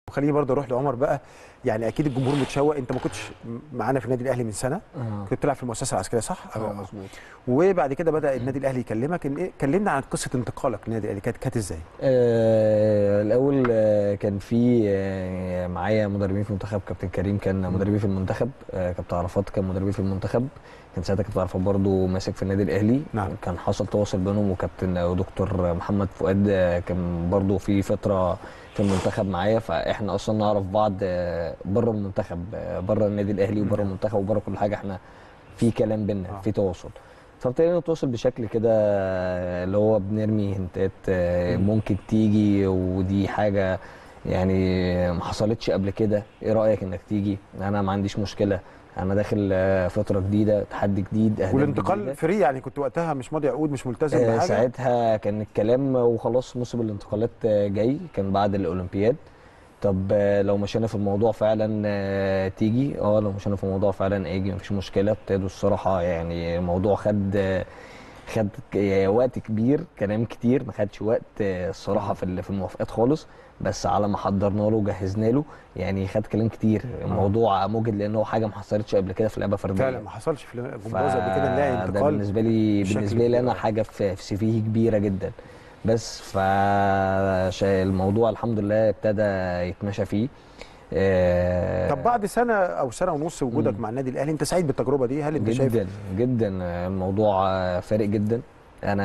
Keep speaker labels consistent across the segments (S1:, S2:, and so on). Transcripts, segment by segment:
S1: خليني برضه اروح لعمر بقى. يعني اكيد الجمهور متشوق، انت ما كنتش معانا في النادي الاهلي من سنه، كنت بتلعب في المؤسسه العسكريه صح؟
S2: مظبوط.
S1: وبعد كده بدا النادي الاهلي يكلمك ان ايه، كلمنا عن قصه انتقالك للنادي الاهلي، كانت ازاي؟
S2: الاول كان في معايا مدربين في المنتخب، كابتن كريم كان مدربي في المنتخب، كابتن عرفات كان مدربي في المنتخب، كان ساعتها كابتن عرفات برضه ماسك في النادي الاهلي.
S1: نعم.
S2: كان حصل تواصل بينهم، وكابتن ودكتور محمد فؤاد كان برضه في فتره في المنتخب معايا، فاحنا اصلا نعرف بعض بره المنتخب، بره النادي الاهلي وبره المنتخب وبره كل حاجه، احنا في كلام بينا في تواصل. فابتدينا نتواصل بشكل كده اللي هو بنرمي هنتات ممكن تيجي، ودي حاجه يعني ما حصلتش قبل كده، ايه رايك انك تيجي؟ انا ما عنديش مشكله، انا داخل فتره جديده، تحدي جديد، اهداف
S1: والانتقال
S2: جديده.
S1: فري يعني، كنت وقتها مش ماضي عقود، مش ملتزم بحاجه؟
S2: ساعتها كان الكلام وخلاص، موسم الانتقالات جاي، كان بعد الاولمبياد. طب لو مشينا في الموضوع فعلا تيجي؟ لو مشينا في الموضوع فعلا اجي، مفيش مشكله. ابتدوا الصراحه يعني الموضوع خد وقت كبير، كلام كتير، ما خدش وقت الصراحه في الموافقات خالص، بس على ما حضرنا له وجهزنا له يعني خد كلام كتير. الموضوع موجد لان هو حاجه ما حصلتش قبل كده في لعبه فرديه،
S1: فعلا ما حصلش في الجمباز قبل كده نلاقي انتقال.
S2: ده بالنسبه لي انا حاجه في سي في كبيره جدا. بس فالموضوع الحمد لله ابتدى يتمشى فيه.
S1: طب بعد سنه او سنه ونص وجودك مع النادي الاهلي، انت سعيد بالتجربه دي؟ هل انت
S2: جدا
S1: شايف
S2: جدا الموضوع فارق جدا؟ انا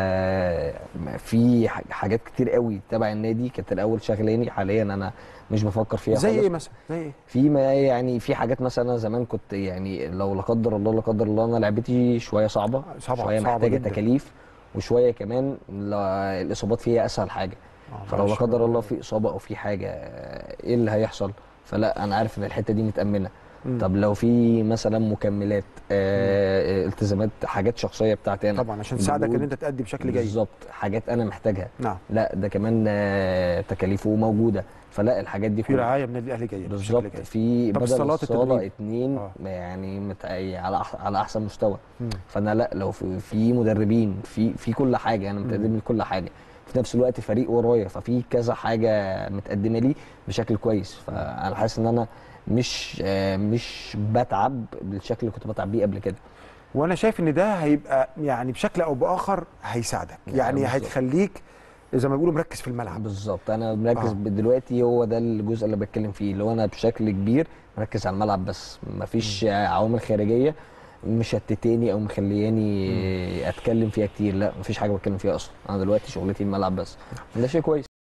S2: في حاجات كتير قوي تبع النادي كانت الاول شغلاني، حاليا انا مش بفكر فيها
S1: زي
S2: خالص.
S1: ايه مثلا؟ زي ايه؟
S2: في ما يعني في حاجات مثلا زمان كنت يعني لو لا قدر الله لا قدر الله انا لعبتي شويه صعبه شويه محتاجه
S1: جداً.
S2: تكاليف، وشويه كمان الاصابات فيها اسهل حاجه. فلو لا قدر الله في اصابه او في حاجه ايه اللي هيحصل؟ فلا انا عارف ان الحته دي متامنه. طب لو في مثلا مكملات التزامات، حاجات شخصيه بتاعتي انا
S1: طبعا عشان تساعدك ان انت تأدي بشكل جيد،
S2: بالظبط، حاجات انا محتاجها.
S1: نعم.
S2: لا ده كمان تكاليفه موجوده، فلا الحاجات دي
S1: في رعايه من النادي الاهلي جيد
S2: بالظبط. في بدل الصاله 2 يعني على احسن مستوى. فانا لا لو في مدربين في كل حاجه، انا متقدم لكل حاجه، في نفس الوقت فريق ورايا، ففي كذا حاجه متقدمه لي بشكل كويس. فانا حاسس ان انا مش بتعب بالشكل اللي كنت بتعب بيه قبل كده.
S1: وانا شايف ان ده هيبقى يعني بشكل او باخر هيساعدك، يعني هتخليك زي ما بيقولوا مركز في الملعب.
S2: بالظبط، انا مركز دلوقتي، هو ده الجزء اللي بتكلم فيه، اللي هو انا بشكل كبير مركز على الملعب بس، مفيش عوامل خارجيه مشتتاني او مخلياني اتكلم فيها كتير. لا مفيش حاجه بتكلم فيها اصلا، انا دلوقتي شغلتي الملعب بس، ده شيء كويس.